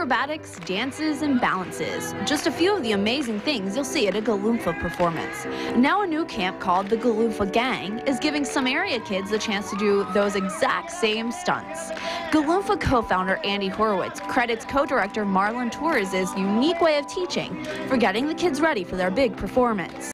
acrobatics, dances, and balances. Just a few of the amazing things you'll see at a Galumpha performance. Now a new camp called the Galumpha Gang is giving some area kids the chance to do those exact same stunts. Galumpha co-founder Andy Horowitz credits co-director Marlon Torres' unique way of teaching for getting the kids ready for their big performance.